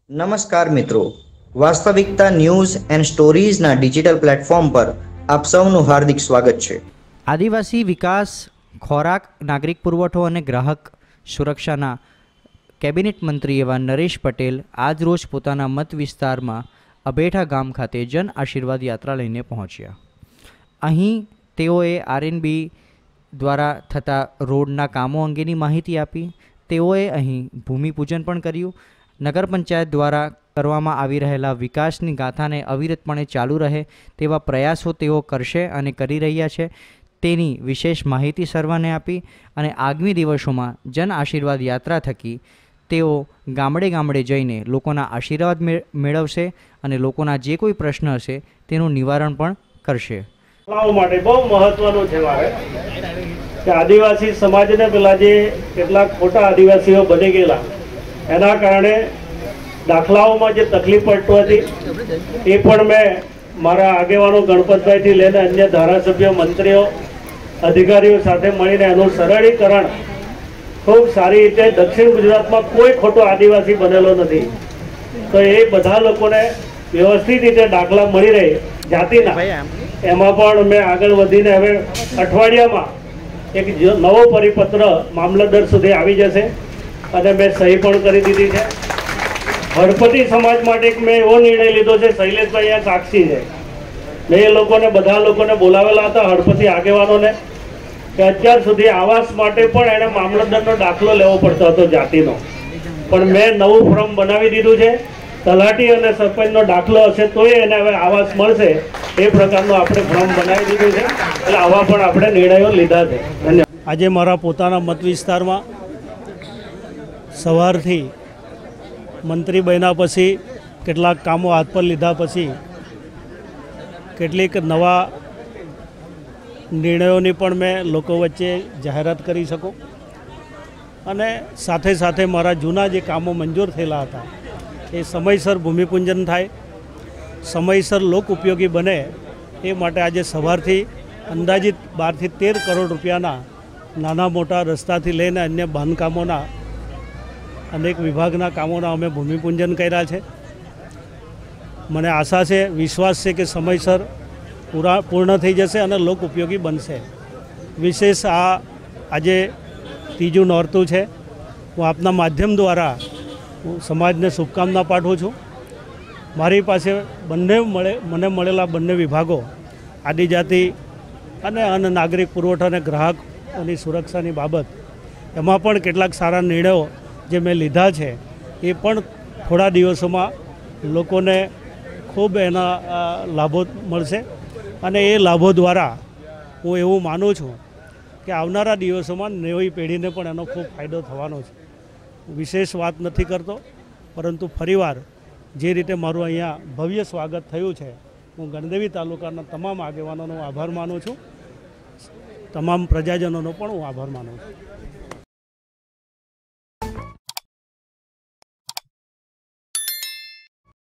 નમસ્કાર મિત્રો, Vastavikta news and સ્ટોરીઝના ડિજિટલ પ્લેટફોર્મ પર આપ સૌનું હાર્દિક સ્વાગત છે. આદિવાસી વિકાસ, ખોરાક, નાગરિક પુરવઠો અને ગ્રાહક સુરક્ષાના કેબિનેટ મંત્રી એવા નરેશ પટેલ આજરોજ પોતાના મત વિસ્તારમાં અભેઠા ગામ ખાતે જન આશીર્વાદ યાત્રા લઈને પહોંચ્યા. અહીં તેઓએ આરએનબી દ્વારા થતા રોડના કામો અંગેની માહિતી આપી. તેઓએ અહીં ભૂમિપૂજન પણ કર્યું. નગર પંચાયત દ્વારા કરવામાં આવી રહેલા વિકાસની ગાથાને અવિરતપણે ચાલુ રહે તેવા પ્રયાસો તેઓ કરશે અને કરી રહ્યા છે તેની વિશેષ માહિતી સર્વાને આપી અને આગામી દિવસોમાં જન આશીર્વાદ યાત્રા થકી તેઓ ગામડે ગામડે જઈને લોકોના આશીર્વાદ મેળવશે અને લોકોના જે કોઈ પ્રશ્ન હશે તેનું નિવારણ પણ કરશે. માટે બહુ મહત્વનું છે મારે કે આદિવાસી સમાજને પેલા જે કેટલાક ખોટા આદિવાસીઓ બની ગયેલા એના કારણે દાખલાઓમાં જે તકલીફ પડતી હતી એ પણ મેં મારા આગેવાનો ગણપતભાઈથી લઈને અન્ય ધારાસભ્યો, મંત્રીઓ, અધિકારીઓ સાથે મળીને એનું સરળીકરણ ખૂબ સારી રીતે દક્ષિણ ગુજરાતમાં કોઈ ખોટો આદિવાસી બનેલો નથી, તો એ બધા લોકોને વ્યવસ્થિત રીતે દાખલા મળી રહે જાતિના, એમાં પણ મેં આગળ વધીને હવે અઠવાડિયામાં એક નવો પરિપત્ર મામલતદાર સુધી આવી જશે અને મેં સહી પણ કરી દીધી છે. હળપતિ સમાજ માટે મેં એવો નિર્ણય લીધો છે, શૈલેષભાઈ અહીંયા સાક્ષી છે, મેં એ લોકોને બધા લોકોને બોલાવેલા હતા, હળપતિ આગેવાનોને, કે અત્યાર સુધી આવાસ માટે પણ એને મામલતદારનો દાખલો લેવો પડતો હતો જાતિનો, પણ મેં નવું ફોર્મ બનાવી દીધું છે. તલાટી અને સરપંચનો દાખલો હશે તોય એને હવે આવાસ મળશે એ પ્રકારનું આપણે ફોર્મ બનાવી દીધું છે. એટલે આવા પણ આપણે નિર્ણયો લીધા છે. ધન્યવાદ. આજે મારા પોતાના મત વિસ્તારમાં સવારથી મંત્રી બન્યા પછી કેટલાક કામો હાથ પર લીધા પછી કેટલીક નવા નિર્ણયોની પણ મેં લોકો વચ્ચે જાહેરાત કરી શકું અને સાથે સાથે મારા જૂના જે કામો મંજૂર થયેલા હતા એ સમયસર ભૂમિપૂજન થાય, સમયસર લોક ઉપયોગી બને એ માટે આજે સવારથી અંદાજિત 12 થી 13 કરોડ રૂપિયાના નાના મોટા રસ્તાથી લઈને અન્ય બાંધકામોના અનેક વિભાગના કામોના અમે ભૂમિપૂજન કર્યા છે. મને આશા છે, વિશ્વાસ છે કે સમયસર પૂર્ણ થઈ જશે અને લોક ઉપયોગી બનશે. વિશેષ આજે ત્રીજું નોરતું છે. હું આપના માધ્યમ દ્વારા હું સમાજને શુભકામના પાઠવું છું. મારી પાસે મને મળેલા બંને વિભાગો આદિજાતિ અને અન્ન નાગરિક પુરવઠા અને ગ્રાહકોની સુરક્ષાની બાબત, એમાં પણ કેટલાક સારા નિર્ણયો જે મેં લીધા છે એ પણ થોડા દિવસોમાં લોકોને ખૂબ એના લાભો મળશે અને એ લાભો દ્વારા હું એવું માનું છું કે આવનારા દિવસોમાં નવી પેઢીને પણ એનો ખૂબ ફાયદો થવાનો છે. વિશેષ વાત નથી કરતો, પરંતુ ફરીવાર જે રીતે મારું અહીંયા ભવ્ય સ્વાગત થયું છે, હું ગણદેવી તાલુકાના તમામ આગેવાનોનો આભાર માનું છું, તમામ પ્રજાજનોનો પણ હું આભાર માનું છું.